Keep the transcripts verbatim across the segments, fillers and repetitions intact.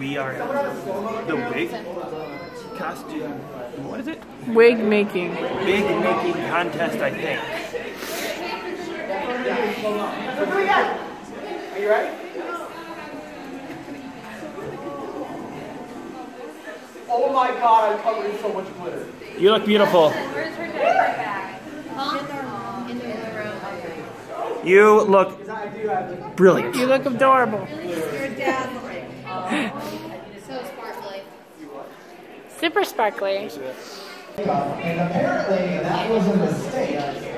We are at the wig costume. What is it? Wig making. Wig making contest, I think. Are you ready? Oh my god, I'm covered in so much glitter. You look beautiful. Where's her diaper bag? Huh? In the other room. You look brilliant. You look adorable. You're dazzling. So sparkly. Super sparkly. And apparently that was a mistake.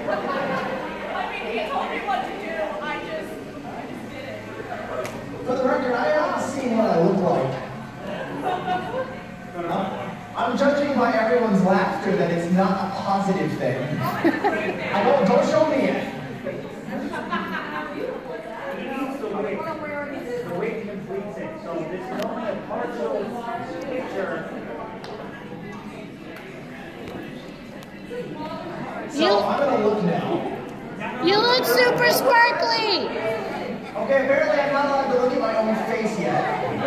For the record, I haven't seen what I look like. I'm judging by everyone's laughter that it's not a positive thing. I don't, don't show me it. The weight completes it, so this is only a partial picture. So I'm gonna look now. You look super sparkly. Okay, apparently I'm not allowed to look at my own face yet.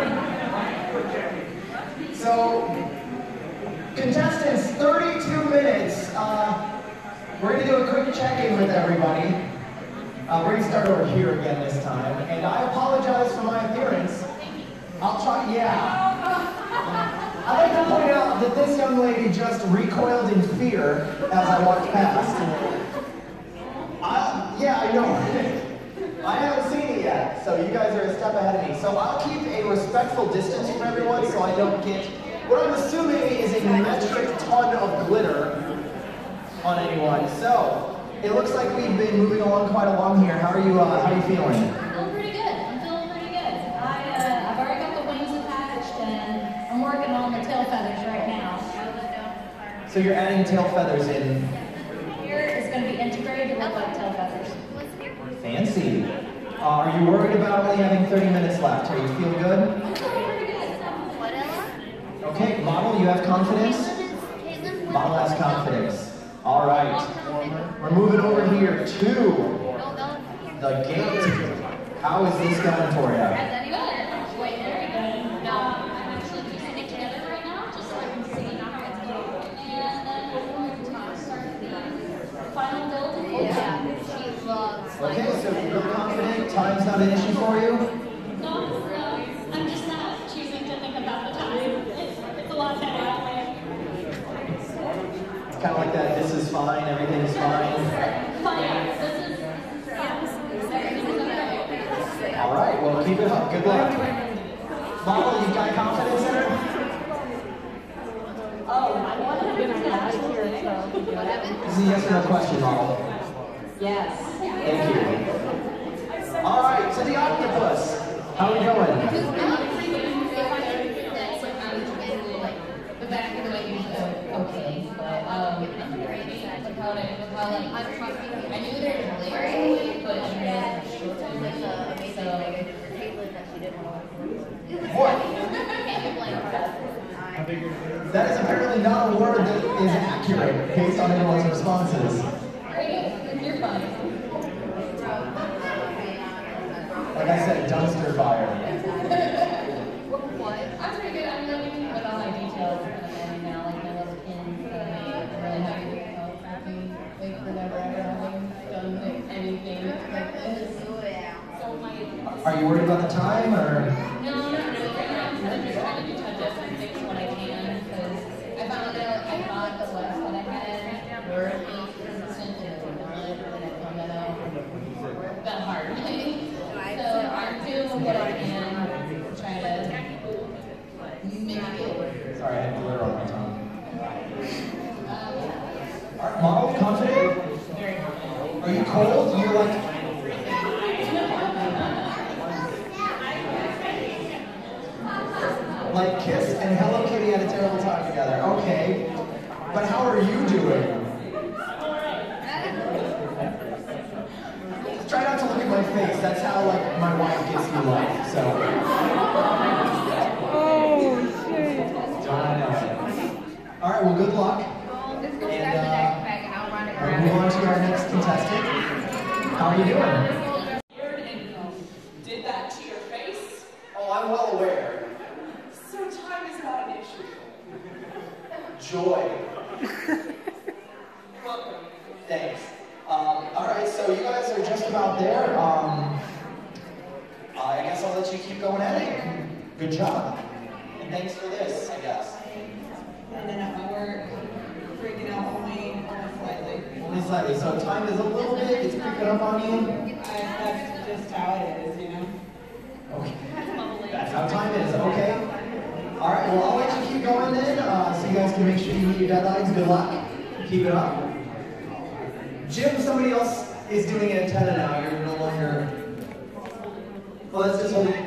So, contestants, thirty-two minutes. Uh, we're gonna do a quick check-in with everybody. Uh, we're gonna start over here again this time. And I apologize for my appearance. I'll try, yeah. I'd like to point out that this young lady just recoiled in fear as I walked past. I, yeah, I know. I haven't seen it yet, so you guys are a step ahead of me. So I'll keep a respectful distance from everyone so I don't get what I'm assuming is a metric ton of glitter on anyone. So it looks like we've been moving along quite along here. How are you? Uh, how are you feeling? I'm feeling pretty good. I'm feeling pretty good. I, uh, I've already got the wings attached, and I'm working on the tail feathers right now. So you're adding tail feathers in. Here is going to be integrated to look like tail feathers. Fancy. Uh, are you worried about only having thirty minutes left? Are you feel good? I'm feeling pretty good. What, Ella? Okay, model, you have confidence? Model has confidence. All right. We're moving over here to the gate. How is this going for you? Wait, there you go. No, I'm actually piecing it together right now, just so I can see how it's going. And then we're going to start the final build. Yeah, she loves like. Okay, so you're confident. Time's not an issue for you? No, no, I'm just not choosing to think about the time. It's, it's a lot better that way. It's kind of like that. This is fine. Everything is fine. Fine. This is. Yeah, everything is okay. All right. Well, keep it up. Good luck. Model, you got confidence in her? Oh, I want to get out of here, so. This is a yes or no question, model. Yes. Thank you. All right, to the octopus. How are we going? Okay, but um, I knew there was layers, but What? That is apparently not a word that is accurate based on everyone's responses. You're fine. Like I said, dumpster fire. What? I'm pretty good. I'm living with all my details and everything now, like my little pins that I made. I'm really happy with how it's working. Like, for never ever having done like, anything like this. So my. Are you worried about the time, or? No, not really. Right now, I'm just trying to do touch-ups and fix what I can, because I found out I thought the less that I had were inconsistent and not, and I found that out the hard way. So I'm doing what I can, trying to make it. Sorry, I had glitter on my tongue. All right, model, confident? Are you cold? You're like. Like Kiss and Hello Kitty had a terrible time together. Okay, but how are you doing? Try not to look at my face. That's how like my wife gives me life. So. Oh shit. Don't know. All right. Well, good luck. And uh, we'll move on to our next contestant. How are you doing? Did that to your face? Oh, I'm well aware. So time is not an issue. Joy. Welcome. Thanks. Um, all right, so you guys are just about there. Um, I guess I'll let you keep going at it. Good job. And thanks for this, I guess. And then at my work, freaking out only, only slightly. Only slightly. So time is a little bit, it's creeping up on you. I, that's just how it is, you know? Okay. That's how time is, okay. All right, well, I'll let you keep going then, uh, so you guys can make sure you meet your deadlines. Good luck. Keep it up. Jim, somebody else is doing an antenna now. You're no longer... Well, let's just hold it.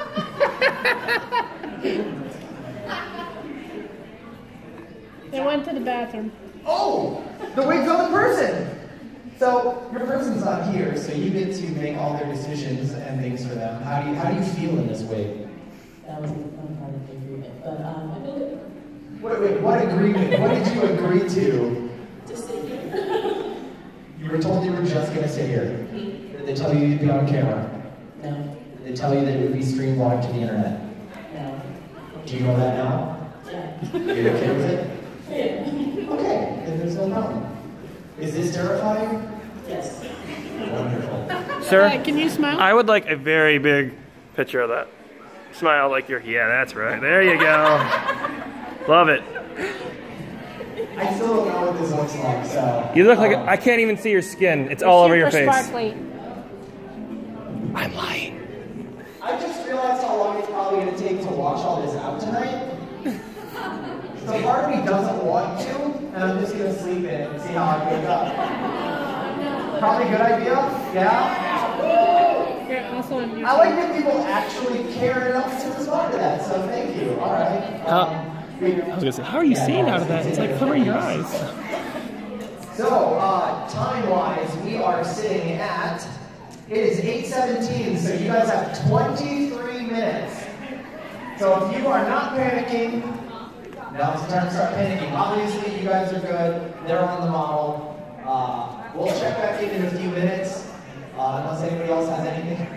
They went to the bathroom. Oh! The wig's on the person! So, your person's not here, so you get to make all their decisions and things for them. How do you, how do you feel in this wig? That was the fun part of the agreement, but um, I feel good. Wait, wait, what agreement? What did you agree to? To sit here. You were told you were just going to sit here. Did they tell you you'd be on camera? No. Did they tell you that it would be streamed live to the internet? No. Do you know that now? Yeah. You're okay with it? Yeah. Okay, then there's no problem. Is this terrifying? Yes. Wonderful. Sir, Uh, can you smile? I would like a very big picture of that. Smile like you're, yeah, that's right. There you go. Love it. I still don't know what this looks like, so... You look like, um, I can't even see your skin. It's all over your Super face. sparkly. I'm lying. I just realized how long it's probably going to take to wash all this out tonight. So part of me doesn't want to, and I'm just going to sleep in it and see how I wake up. Probably a good idea? Yeah? You're also on YouTube. I like that people actually care enough to respond to that, so thank you. All right. Um, I was gonna say, how are you seeing out of that? It's like covering your eyes. So, uh, time-wise, we are sitting at, it is eight seventeen, so you guys have twenty-three minutes. So if you are not panicking, now's the time to start panicking. Obviously, you guys are good. They're on the model. Uh, we'll check back in in a few minutes, uh, unless anybody else has anything.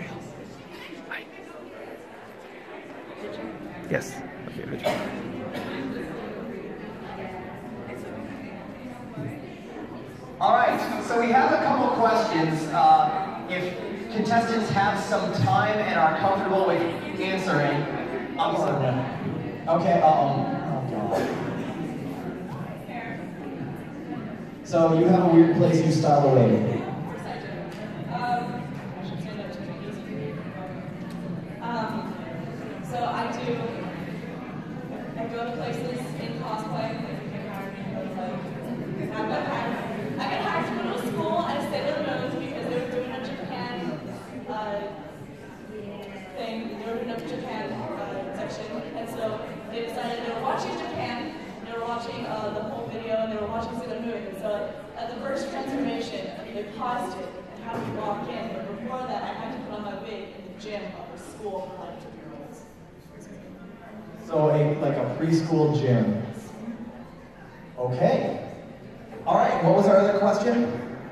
Yes. Okay, good job. All right, so we have a couple questions. Uh, if contestants have some time and are comfortable with answering, I'm sorry. Okay, uh-oh. Oh, God. So you have a weird place you style away. Um, so I do, I go to places in cosplay, if you can hire me, but like, I've been hired, I've been hired to go to a school at Sailor Moon's because they were doing a Japan, uh, thing, they were doing a Japan, uh, section, and so they decided they were watching Japan, they were watching, uh, the whole video, and they were watching Sailor Moon, and so at the first transformation, they paused it, and had me walk in, but before that, I had to put on my wig in the gym of the school for like two-year-olds. So a, like a preschool gym. Okay. All right, what was our other question?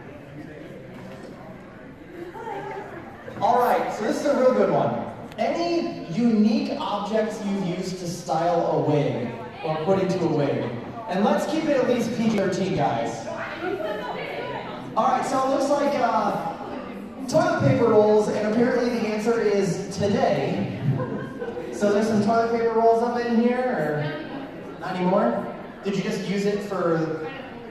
All right, so this is a real good one. Any unique objects you've used to style a wig or put into a wig? And let's keep it at least P G thirteen, guys. All right, so it looks like uh, toilet paper rolls, and apparently the answer is today. So there's some toilet paper rolls up in here, or not anymore? Did you just use it for...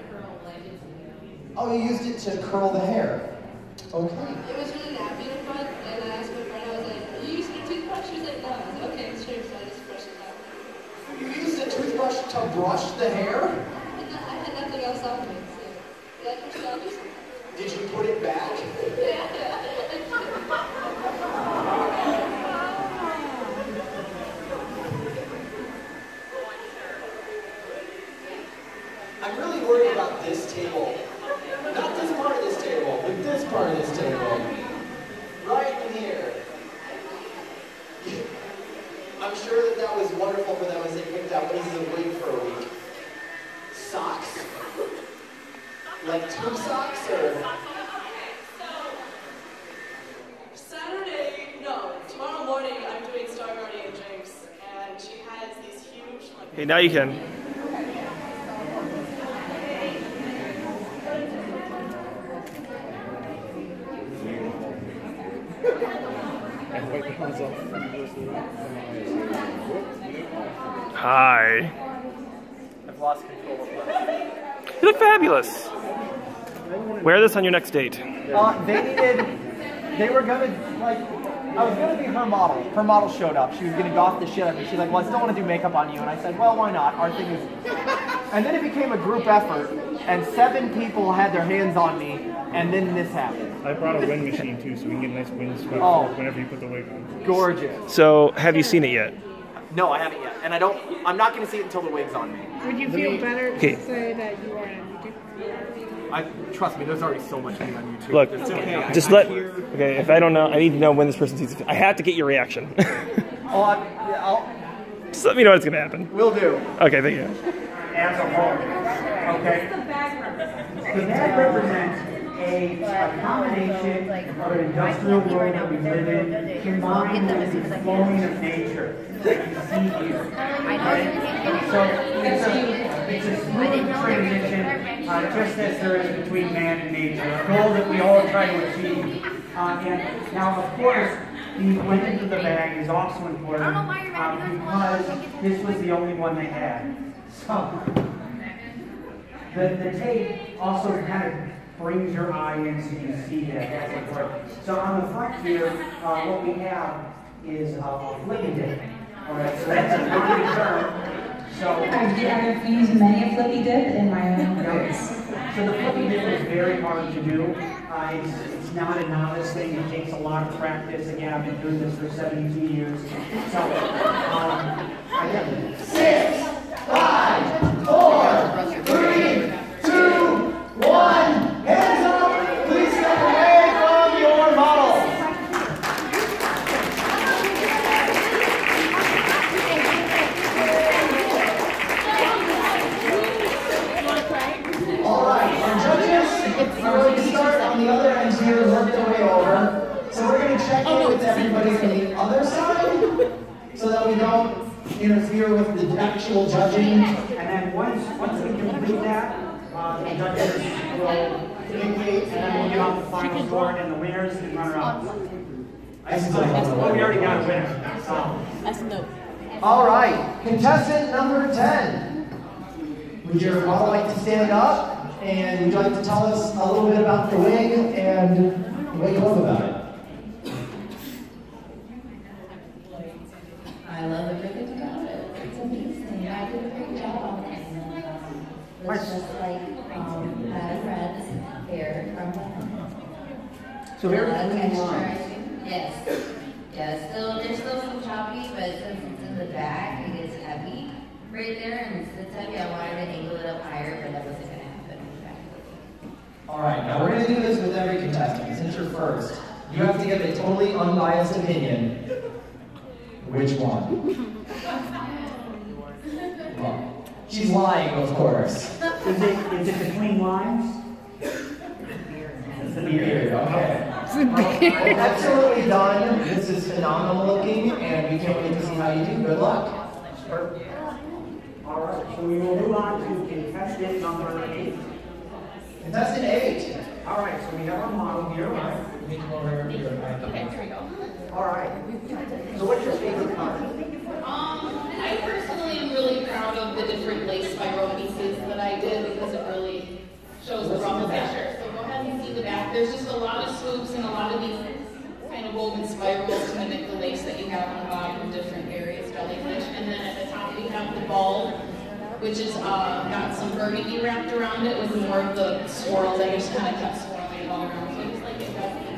Oh, you used it to curl the hair. Okay. It was really nappy in front, and I asked my friend, I was like, are you using a toothbrush? She was like, no. I was like, okay, sure, so I just brushed it out. You used a toothbrush to brush the hair? I had nothing else on me, so yeah, I pushed it out just Did you put it back? yeah. I'm really worried about this table. Not this part of this table, but this part of this table. Right in here. I'm sure that that was wonderful for them as they picked out pieces of wig for a week. Socks? Like tube socks, or? Saturday, no, tomorrow morning I'm doing Star Guardian James, and she has the Okay, now you can. Hi. I've lost control of that. You look fabulous. Wear this on your next date. Uh, they needed, they were gonna, like, I was gonna be her model. Her model showed up. She was gonna goth the shit out of me. She's like, well, I still wanna do makeup on you. And I said, well, why not? Our thing is, and then it became a group effort, and seven people had their hands on me, and then this happened. I brought a wind machine too, so we can get a nice wind sweep Oh. whenever you put the wig on. Gorgeous. So, have you seen it yet? No, I haven't yet. And I don't, I'm not gonna see it until the wig's on me. Would you feel better Okay. to say that you are on YouTube? I, trust me, there's already so much me on YouTube. Look, It's okay. I- just I let. hear- Okay, if I don't know, I need to know when this person sees it. I have to get your reaction. Oh, I, yeah, I'll, Just let me know what's gonna happen. will do. Okay, thank you. As a whole. Okay? The bag represents a, a combination of an industrial world that we live in combined with the flowing of nature that you see here. So it's a, it's a smooth transition, uh, just as there is between man and nature, a goal that we all try to achieve. Uh, and now, of course, the length of the bag is also important uh, because this was the only one they had. So the, the tape also kind of brings your eye in so you see that. That's important. So on the front here, uh, what we have is uh, a flippy dip. All right, so that's a common term. So I've used many a flippy dip in my own works. So the flippy dip is very hard to do. Uh, it's, it's not a novice thing. It takes a lot of practice. Again, I've been doing this for seventy-two years. So, um, I got it. Six, five, four, three, two, one. Hands up. Please step away from your model. All right, our judges are going to start on the other end here and work their way over. So we're going to check in with everybody from the other side so that we don't interfere with the actual judging. And then once once we complete that, uh, the judges will indicate, and then we'll get off the final score and the winners and runner-ups. I still don't know. Oh, we already got a winner. So. That's no. All right, contestant number ten. Would your model like to stand up and would you like to tell us a little bit about the wig and what you love about it? I love everything about it. It's amazing. I did a great job on it. It's just like um, Adam Red's hair from the So very uh, clean line. texture. Yes. Yeah, still, there's still some choppy, but since it's in the back, it gets heavy right there, and since it's heavy, I wanted to angle it up higher, but that wasn't going to happen. All right, now we're going to do this with every contestant. Since you're first, you have to give a totally unbiased opinion. Which one? Well, she's lying, of course. Is it, is it the clean lines? It's the beard. Okay. Well, absolutely done. This is phenomenal looking, and we can't wait to see how you do. Good luck. All right, so we will move on to contestant number eight. Contestant eight. All right, so we have our model here, right? Okay, Here we go. All right. So what's your favorite part? Um, I personally am really proud of the different lace spiral pieces that I did because it really shows the ruffle picture. So go ahead and see the back. There's just a lot of swoops and a lot of these kind of woven spirals to mimic the lace that you have on the bottom of different areas, jellyfish. And then at the top we have the ball, which is uh, got some burgundy wrapped around it with more of the swirls. I just kind of kept swirling all around. So it's like it does.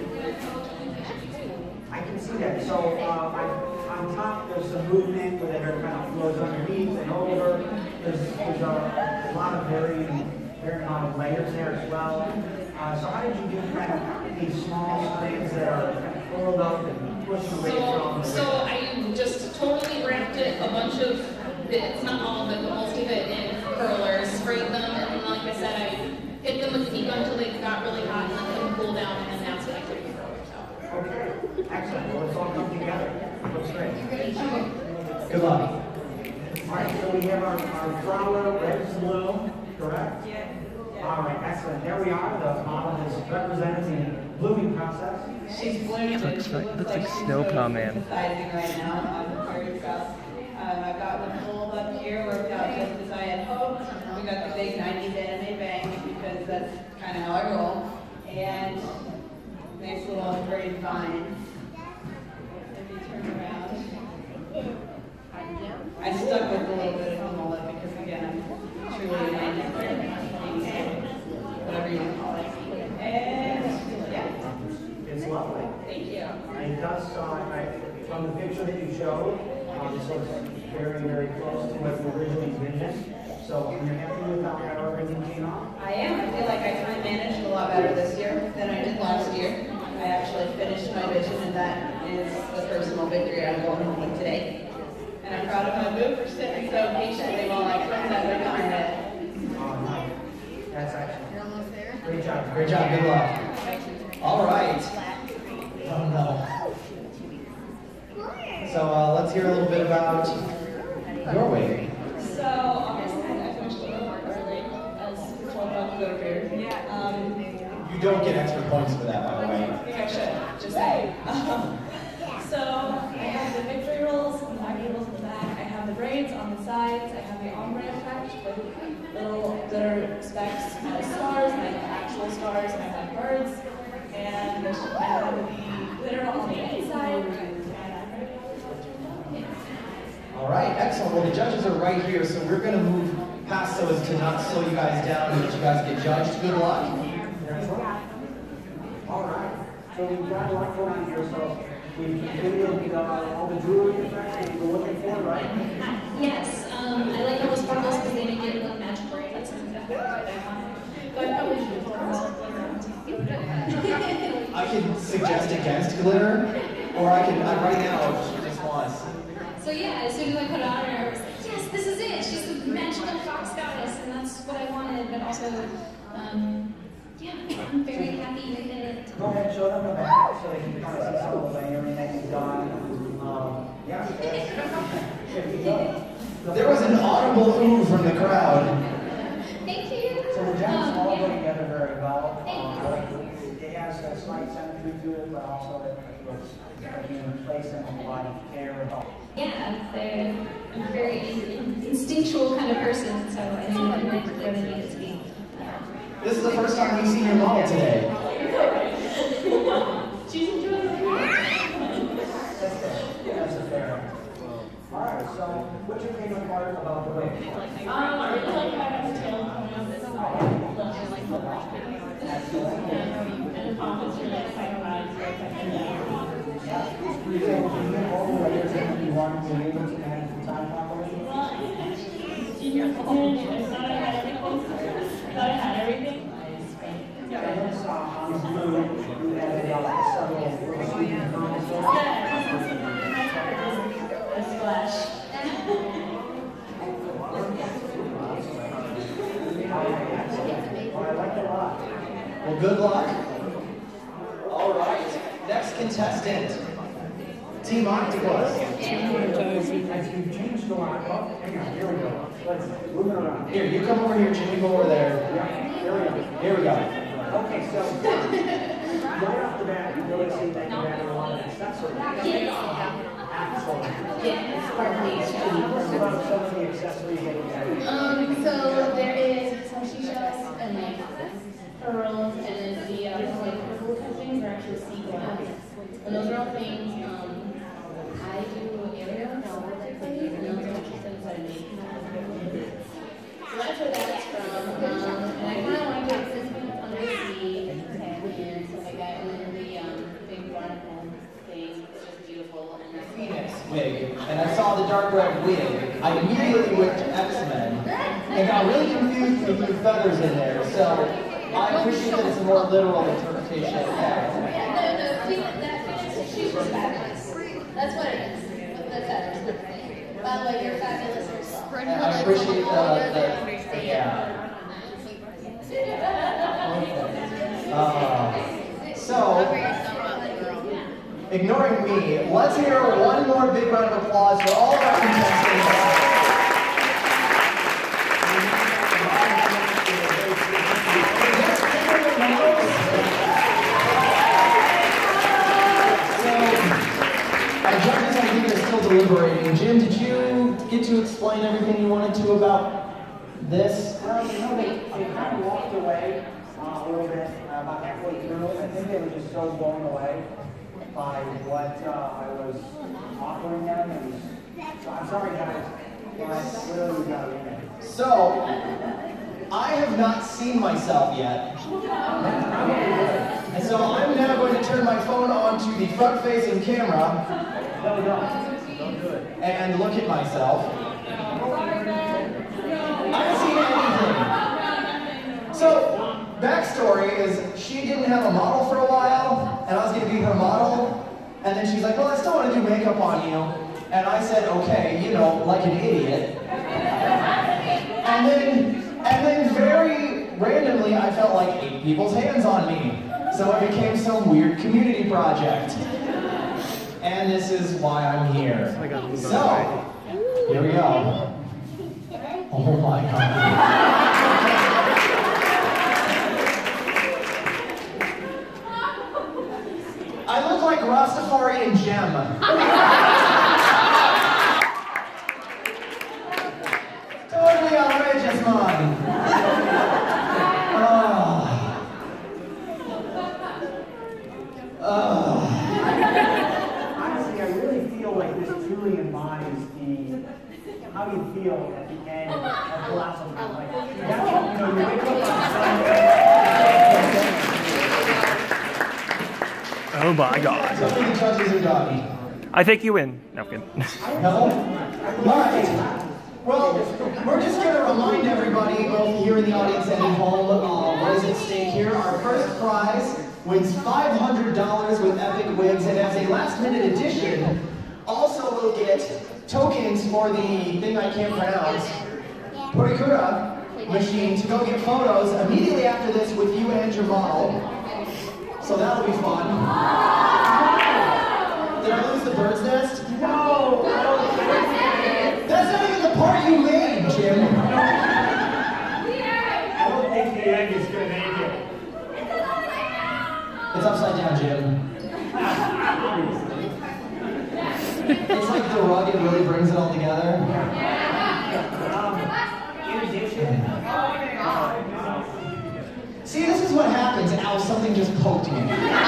I can see that. So uh, I, on top, there's some movement where the hair kind of flows underneath and over. There's, there's a, a lot of varying, varying amount of layers there as well. Uh, so how did you do kind of these small strings that are kind of curled up and pushed away from the So, so I just totally wrapped it, a bunch of bits, not all of it, but most of it in curlers, sprayed them, and then like I said, I hit them with heat gun until they got really hot and let them cool down, and that's what I took the curlers out. Okay, excellent. Well, it's all come together. Looks great. Good luck. All right, so we have our, our flower, red and blue, correct? Yeah. All right, excellent. There we are. The model is representing the blooming process. She's blooming. Looks She like- looks looks like like she's snow so plow man. synthesizing right now. I'm very proud. Um, I've got the full up here worked out just as I had hoped. We got the big nineties anime bangs because that's kind of how I roll. And nice little braid vine. If you turn around. I stuck with a little bit of the mullet because again, I'm truly a nineties baby, whatever you want to call it. And yeah. It's lovely. Thank you. And it does, uh, I, from the picture that you showed, um, this looks very, very close to what you originally envisioned. So you're happy with how how everything came out? I am. I feel like I time managed a lot better this year than I did last year. I actually finished my vision, and that is the personal victory I'm going home with today. And I'm proud of my boo for sitting so patiently while I put that look on my head. Um, That's excellent. You're almost there. Great job. Great job, good luck. All right. Oh no. So uh, let's hear a little bit about your wig. So obviously I finished a little more early, as told by the beard. Yeah. Um, You don't get extra points for that, by the way. I think I should, just saying. Um, so I have the victory rolls and the back rolls in the back. I have the braids on the sides. I have the ombre effect with little glitter specks as stars, and I have actual stars, and I have birds, and I have the glitter on the inside. And I'm ready to All right, excellent. Well, the judges are right here, so we're going to move past so as to not slow you guys down and let you guys get judged. Good luck. All right. So we've got a lot going on here. So we've completed uh, all the jewelry effects that you were looking for, right? Yes, um, I like all the sparkles because they make it look magical. That's something that I want. But I probably should pour some glitter on. I can suggest against glitter, or I can, I, right now, if she just wants. So yeah, as soon as I put it on her, I was like, yes, this is it. She's the magical fox goddess, and that's what I wanted. But also, um, yeah, I'm very happy with it. Go ahead and show them the back so they can kind of see some of the layering that you've done. Um, yeah, if you go. There was an audible ooh from the crowd. Thank you. So the gems Um, all yeah. go together very well. Thank Um, I like the- It has a slight symmetry to it, but also it looks like you replace them with a lot of care and all. Yeah, they're, I'm a very in- instinctual kind of person, so I think it went where they needed to be. This is the first time we've seen your model today. She's enjoying it. That's fair. That's a fair. All right, so what's your favorite part about the wig? Um, I really like how I got the tail coming out this side. I like the brush. And the pump is really exciting about it. It's very effective. You think you get all the layers that you want to be able to manage the time properly? Well, junior college, I thought I had everything. Thought I had everything. Yeah, I noticed uh, on the blue, you added uh, several little sweet kernels there. A splash. I like it a lot. Well, good luck. All right, next contestant, Team Octopus. As you've changed a lot. Oh, hang on, here we go. Let's move it around. Here, you come over here, Jimmy, go over there. Yeah, here we go. Here we go. Okay, so right off the bat, you really see that you added a lot of accessories. Absolutely. Yeah, sparkly. What about some of the accessories that you added? Um, so there is some seashells and like pearls, and then the uh, like purple kind of things are actually sea glass. And those are all things um, I do area and those are actually things I make. So that's where that's from. Um, and I kind of like it since it's under the sea and stuff like that. And then the um, big barnacle thing is just beautiful. And that's Phoenix wig, and I saw the dark red wig. I immediately went to X-Men and got really confused with the feathers in there. So I appreciate that it's a more literal interpretation of that. Yeah, no, no, Phoenix, that Phoenix, she's just fabulous. That's what it is. The feathers. By the way, you're fabulous yourself. And I appreciate the, the yeah. Uh, so, ignoring me, let's hear one more big round of applause for all of our contestants. deliberating. Jim, did you get to explain everything you wanted to about this? Well, you know, they, they kind of walked away uh, a little bit uh, about halfway through. I think they were just so blown away by what uh, I was offering them. It was, so I'm sorry, guys, but literally we got to win it. So, I have not seen myself yet. And so I'm now going to turn my phone on to the front-facing camera. No, no, don't do it. And look at myself. I haven't seen anything. So, backstory is she didn't have a model for a while, and I was going to be her model. And then she's like, well, I still want to do makeup on you. And I said, okay, you know, like an idiot. And then, and then very randomly, I felt like eight people's hands on me. So it became some weird community project. And this is why I'm here. So, here we go. Oh my God. I look like Rastafari and Gem. Totally outrageous, man. Oh. Oh. Honestly, I really feel like this truly embodies the how you feel at the end of Colossalcon. Like, that's, you know, you wake up on Sunday. Oh my God. Some of the judges are doggy. I think you win. No, I'm kidding. No? All right. Well, we're just going to remind everybody, both here in the audience and at home, uh, what is at stake here. Our first prize wins five hundred dollars with Epic Wigs, and as a last-minute addition, also will get tokens for the thing I can't pronounce, Purikura machine, to go get photos immediately after this with you and your model. So that'll be fun. Did I lose the bird's nest? No! That's not even the part you made, Jim. I don't think the egg is going to make it. It's upside down, Jim. It's like the rug, it really brings it all together. Um, in addition, See, this is what happens, and now something just poked me.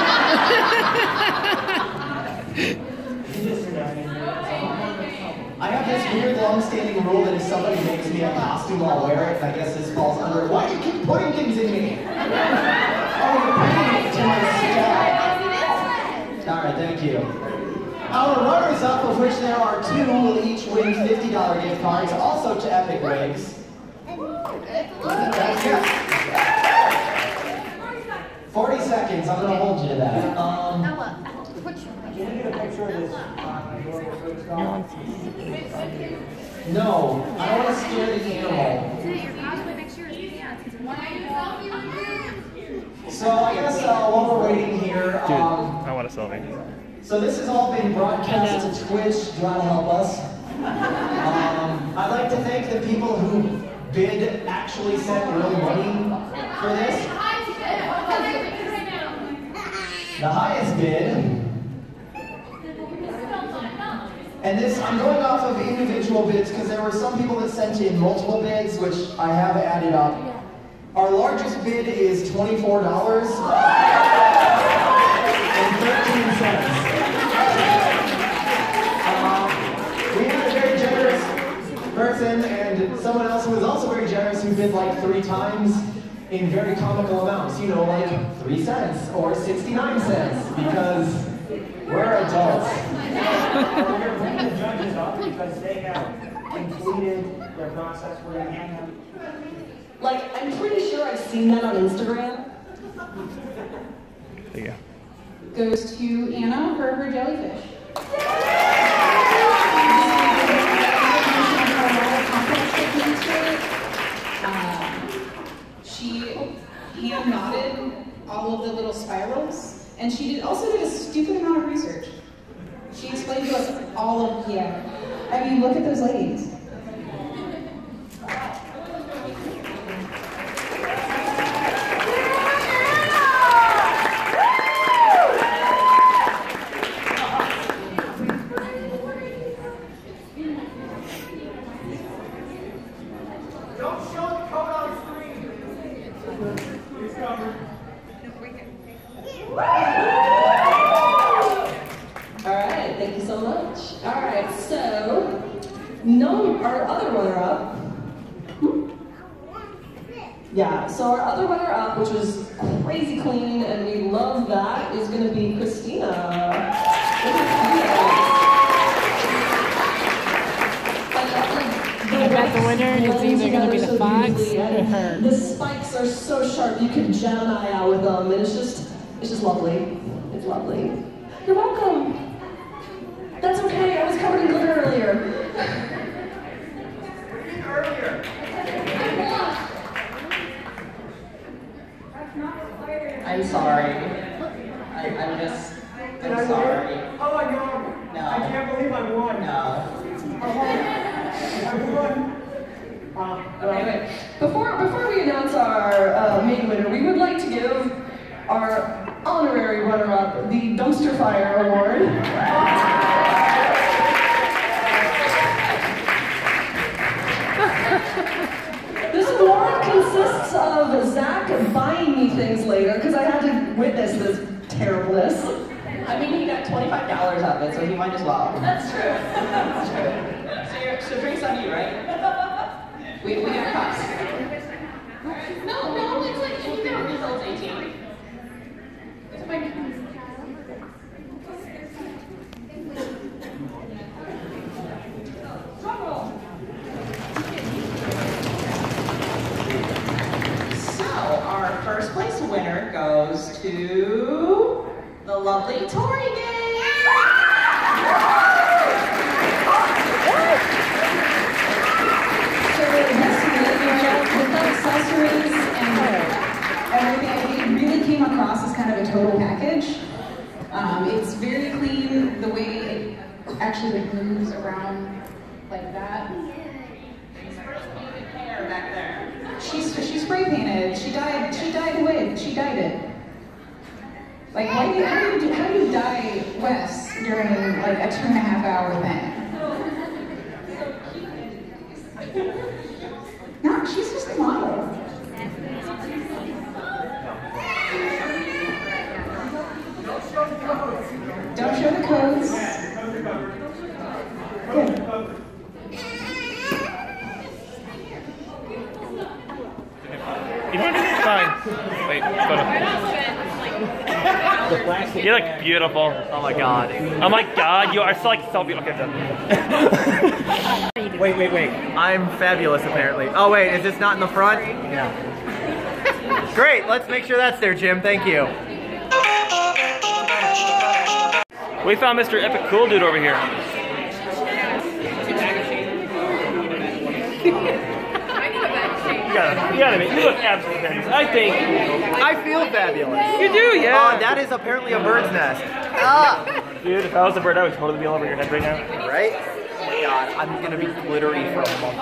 I have this weird long-standing rule that if somebody makes me a costume, I'll wear it, and I guess this falls under it. Why do you keep putting things in me? Oh, you're putting it to my style. All right, thank you. Our runners-up, of which there are two, will each win fifty dollar gift cards, also to Epic Wigs. forty seconds, I'm gonna hold you to that. Um, can you get a picture of this on your wig style? no, I don't want to scare the animal. So I guess uh, while we're waiting here, Dude, um, I want a selfie. so this has all been broadcast to Twitch. Do you want to help us? Um, I'd like to thank the people who bid actually sent real money for this. The highest bid. And this, I'm going off of individual bids because there were some people that sent in multiple bids, which I have added up. Our largest bid is twenty-four dollars and thirteen cents. Um, we had a very generous person and someone else who was also very generous who bid like three times in very comical amounts. You know, like three cents or sixty-nine cents because we're adults. We're going to bring the judges up because they have completed their process. We're going to hand them. Like, I'm pretty sure I've seen that on Instagram. There you go. Goes to Anna for her jellyfish. Uh, she hand knotted all of the little spirals, and she did also did a stupid amount of research. She explained to us all of, yeah. I mean, look at those ladies. no, our other runner-up. Hmm? Yeah, so our other runner-up, which was crazy clean, and we love that, is going to be Christina. You got the winner. It's either going to be the fox or her. The spikes are so sharp, you could jet an eye out with them, and it's just, it's just lovely. It's lovely. You're welcome. That's okay, I was covered in glitter earlier. Earlier. I'm sorry. I, I'm just, Did I'm I sorry. win? Oh my god. No. I can't believe I won. No. I won. Uh, Okay, wait. Before, before we announce our uh, main winner, we would like to give our honorary runner-up the Dumpster Fire Award. This award consists of Zach buying me things later, because I had to witness this terribleness. I mean, he got twenty-five dollars out of it, so he might as well. That's true. That's true. So, you're, so drinks on you, right? We, we got cups. No, no, it's like, you know, results eighteen. It's my... So, our first place winner goes to the lovely Tori Gang. So this video, with the accessories and everything, it really came across as kind of a total package. Um, it's very clean, the way it actually like moves around like that. Hair back there. She's she spray painted. She dyed. She dyed with. She dyed it. Like, why do you, how do you do, how do you dye Wes during like a two and a half hour thing? No, she's just a model. Don't show the codes. Good. You know what? Fine. Wait, photo. You look beautiful. Oh my god. Oh my god, you are so like so beautiful. Okay, done. Wait, wait, wait. I'm fabulous apparently. Oh wait, is this not in the front? Yeah. Great, let's make sure that's there, Jim. Thank you. We found Mister Epic Cool Dude over here. You gotta, you gotta be, you look absolutely fabulous. I think. I feel fabulous. You do, yeah. Oh, that is apparently a bird's nest. Ah. Dude, if I was a bird, I would totally be all over your head right now. Right? Oh my god, I'm gonna be glittery for a month.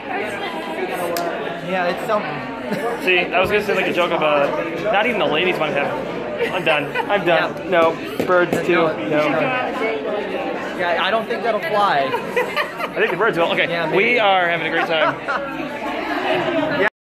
Yeah, it's something. See, I was gonna say like a joke of uh, not even the ladies want to have. I'm done. I'm done. Yeah. No, birds too. No. Yeah, I don't think that'll fly. I think the birds will. Okay, yeah, we are having a great time.